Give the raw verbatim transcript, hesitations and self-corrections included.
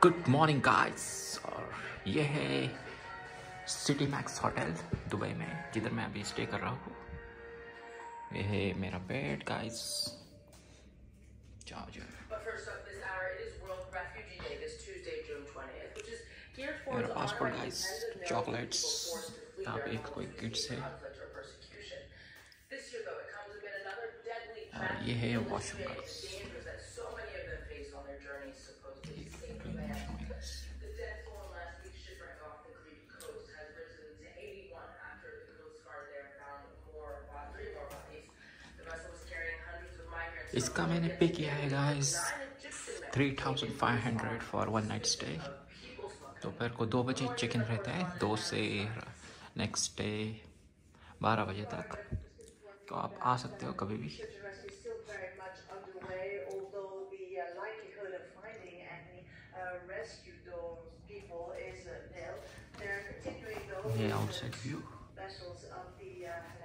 Good morning guys. और ये है सिटी मैक्स होटल दुबई में, जिधर मैं अभी स्टे कर रहा हूँ। ये है मेरा बेड गाइस। जाओ जाओ। मेरा पासपोर्ट गाइस, चॉकलेट्स, यहाँ पे एक कोई किड्स है। और ये है वॉशरूम गाइस। इसका मैंने पे किया है guys three thousand five hundred for one night stay. दोपहर को दो बजे चेक इन रहता है, दो से नेक्स्ट डे बारह बजे तक। तो आप आ सकते हो कभी भी। ये आउटसाइड व्यू।